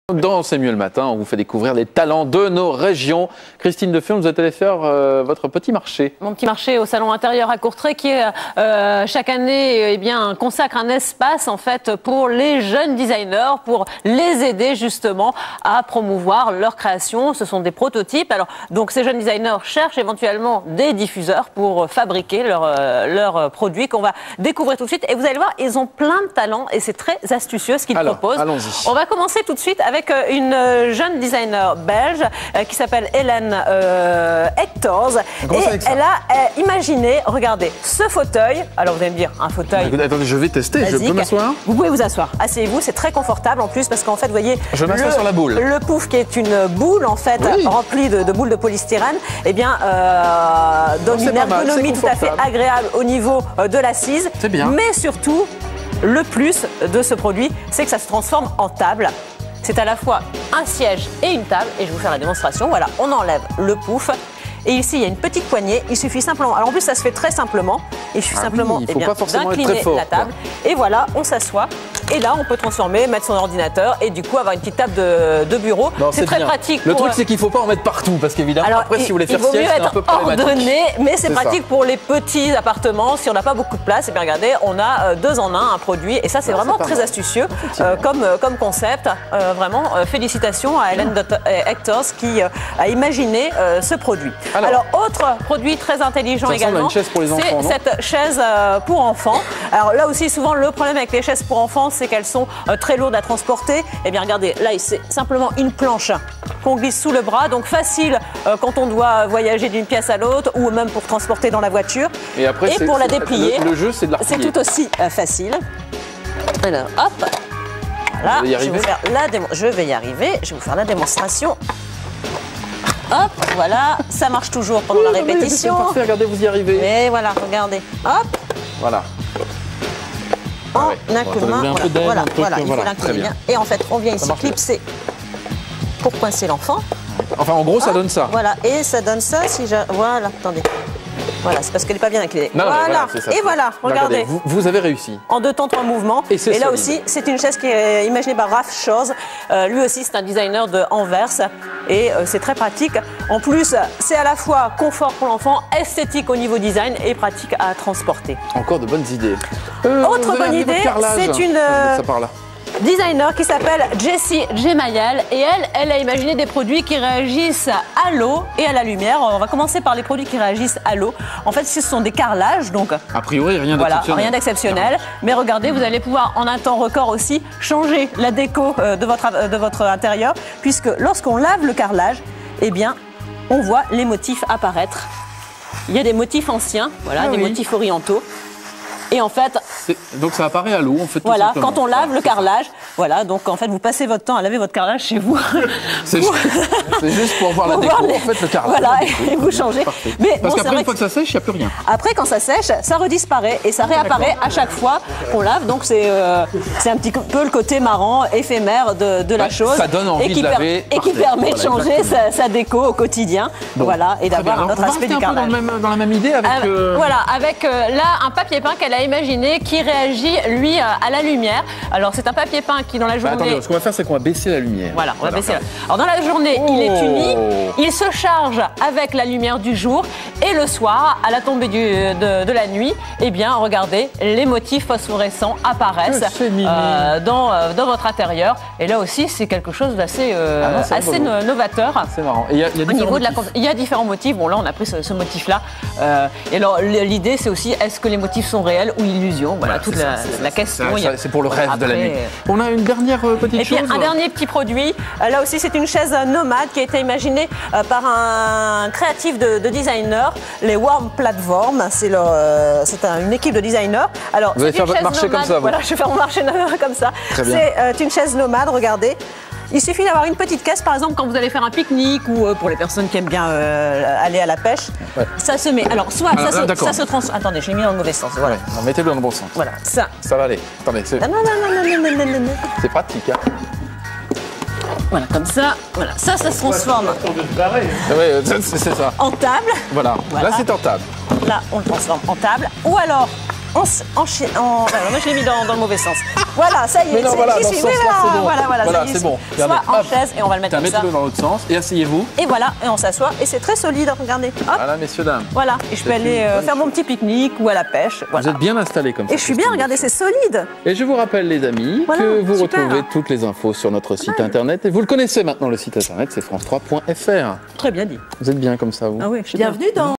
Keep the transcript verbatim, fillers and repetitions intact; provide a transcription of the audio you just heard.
Dans C'est mieux le matin, on vous fait découvrir les talents de nos régions. Christine Defurne, vous êtes allée faire euh, votre petit marché. Mon petit marché au salon intérieur à Courtrai qui euh, chaque année eh bien, consacre un espace en fait pour les jeunes designers, pour les aider justement à promouvoir leur création. Ce sont des prototypes. Alors donc ces jeunes designers cherchent éventuellement des diffuseurs pour fabriquer leurs euh, leurs produits qu'on va découvrir tout de suite. Et vous allez voir, ils ont plein de talents et c'est très astucieux ce qu'ils Alors, proposent. allons-y. On va commencer tout de suite avec une jeune designer belge euh, qui s'appelle Hélène euh, Hectors. Et elle a euh, imaginé, regardez, ce fauteuil. Alors vous allez me dire, un fauteuil. Écoutez, attendez, je vais tester. Basique. Je peux m'asseoir? Vous pouvez vous asseoir. Asseyez-vous, c'est très confortable en plus parce qu'en fait, vous voyez. Je m'assois sur la boule. Le pouf qui est une boule en fait oui. remplie de, de boules de polystyrène, eh bien euh, donne une ergonomie tout à fait agréable au niveau euh, de l'assise. C'est bien. Mais surtout, le plus de ce produit, c'est que ça se transforme en table. C'est à la fois un siège et une table, et je vais vous faire la démonstration. Voilà, on enlève le pouf. Et ici, il y a une petite poignée. Il suffit simplement. Alors en plus, ça se fait très simplement. Il suffit ah simplement oui, eh bien, d'incliner la table. Et voilà, on s'assoit. Et là, on peut transformer, mettre son ordinateur et du coup avoir une petite table de, de bureau. C'est très bien. pratique. Le pour... truc, c'est qu'il ne faut pas en mettre partout parce qu'évidemment, après, il, si vous voulez faire siège, c'est un peu problématique. Ordonné, mais c'est pratique ça. pour les petits appartements. Si on n'a pas beaucoup de place, et bien regardez, on a deux en un, un produit. Et ça, c'est vraiment très mal. astucieux euh, comme, comme concept. Euh, vraiment, euh, félicitations à Hélène Hectors qui euh, a imaginé euh, ce produit. Alors, Alors, autre produit très intelligent également, c'est cette chaise euh, pour enfants. Alors là aussi, souvent, le problème avec les chaises pour enfants, c'est qu'elles sont euh, très lourdes à transporter. Et bien regardez, là, c'est simplement une planche qu'on glisse sous le bras, donc facile euh, quand on doit voyager d'une pièce à l'autre ou même pour transporter dans la voiture. Et, après, et pour la déplier, le, le jeu, c'est de la c'est tout aussi euh, facile. Alors, hop, voilà, je vais, vous faire la je vais y arriver, je vais vous faire la démonstration. Hop, voilà, ça marche toujours pendant oui, la répétition. C'est parfait, regardez, vous y arrivez. Et voilà, regardez, hop. Voilà. En ah ouais. inclinant, bon, voilà, voilà, truc, voilà, il voilà, faut l'incliner bien. Et en fait, on vient ici clipser pour coincer l'enfant. Enfin, en gros, ça donne ça. Voilà, et ça donne ça si je... Voilà, attendez. Voilà, c'est parce qu'elle n'est pas bien inclinée. Non, voilà, voilà ça, et voilà, regardez. regardez. Vous, vous avez réussi. En deux temps, trois mouvements. Et, et là solide. aussi, c'est une chaise qui est imaginée par Raph Shores. Euh, lui aussi, c'est un designer de Anvers. Et euh, c'est très pratique. En plus, c'est à la fois confort pour l'enfant, esthétique au niveau design et pratique à transporter. Encore de bonnes idées. Euh, Autre bonne idée, c'est une... Euh, ça par là. designer qui s'appelle Jessie Gemayel et elle, elle a imaginé des produits qui réagissent à l'eau et à la lumière. On va commencer par les produits qui réagissent à l'eau. En fait, ce sont des carrelages, donc a priori rien voilà, d'exceptionnel. Rien d'exceptionnel. Mais regardez, vous allez pouvoir en un temps record aussi changer la déco de votre de votre intérieur, puisque lorsqu'on lave le carrelage, eh bien, on voit les motifs apparaître. Il y a des motifs anciens, voilà, ah, des oui. motifs orientaux. Et en fait, donc ça apparaît à l'eau, en fait. Voilà, tout quand on lave le carrelage, voilà, donc en fait vous passez votre temps à laver votre carrelage chez vous. C'est juste, juste pour voir pour la déco, les... en fait, le carrelage. Voilà, et vous changez. Mais parce bon, qu'après une fois que ça sèche, il n'y a plus rien. Après, quand ça sèche, ça redisparaît et ça réapparaît à chaque fois qu'on lave. Donc c'est euh, c'est un petit peu le côté marrant, éphémère de, de la ouais, chose. Ça donne envie et qui de laver. Et qui permet voilà, de changer sa, sa déco au quotidien, bon, voilà, et d'avoir un autre aspect du carrelage. Dans, même, dans la même idée avec. Euh, voilà, avec euh, là un papier peint qu'elle a imaginé qui réagit, lui, à la lumière. Alors, c'est un papier peint qui, dans la journée... Bah, attendez, ce qu'on va faire, c'est qu'on va baisser la lumière. Voilà, on va baisser la... Alors, dans la journée, oh. il est uni, il se charge avec la lumière du jour, et le soir, à la tombée du, de, de la nuit, eh bien, regardez, les motifs phosphorescents apparaissent euh, dans, euh, dans votre intérieur. Et là aussi, c'est quelque chose d'assez euh, ah assez no novateur. C'est marrant. Et il y a, il y a Au niveau de la... Il y a différents motifs. Bon, là, on a pris ce, ce motif-là. Euh, et alors, l'idée, c'est aussi, est-ce que les motifs sont réels ou illusions? Voilà, voilà toute la, ça, la question. C'est pour le rêve après, de la nuit. On a une dernière euh, petite et chose. Et puis un dernier petit produit. Euh, là aussi, c'est une chaise nomade qui a été imaginée euh, par un créatif de, de designer, les Warm Platform. C'est euh, un, une équipe de designers. Alors, vous allez faire votre marché nomade, comme ça, vous. Voilà, je vais faire mon marché comme ça. C'est euh, une chaise nomade, regardez. Il suffit d'avoir une petite caisse, par exemple, quand vous allez faire un pique-nique ou euh, pour les personnes qui aiment bien euh, aller à la pêche. Ouais. Ça se met. Alors, soit Alors, ça, se, ça se transforme. Attendez, je l'ai mis dans le mauvais sens. Voilà. Ouais, mettez-le dans le bon sens. Voilà, ça. Ça va aller. Attendez, c'est. Non, non, non, non, non, non, non, non. C'est pratique, hein. Voilà, comme ça. Voilà, ça, ça se transforme. Ouais, c'est ça. En table. Voilà. voilà. Là, c'est en table. Là, on le transforme en table. Ou alors, en, en, en alors, moi je l'ai mis dans, dans le mauvais sens. Voilà, ça y est, mais non, voilà, dans ce sens-là, c'est bon. Voilà, voilà, voilà c'est bon. Soit Regardez, en hop. chaise et on va le mettre Tiens, comme ça. mettez-le dans l'autre sens et asseyez-vous. Et voilà, et on s'assoit et c'est très solide, regardez. Hop. Voilà, messieurs, dames. Voilà, et je peux aller euh, faire mon petit pique-nique ou à la pêche. Voilà. Vous êtes bien installés comme ça. Et je suis bien, regardez, c'est solide. Et je vous rappelle, les amis, voilà, que vous super. retrouvez toutes les infos sur notre site ouais. internet. Et vous le connaissez maintenant, le site internet, c'est france trois point f r. Très bien dit. Vous êtes bien comme ça, vous? Ah oui, je suis Bienvenue bien. dans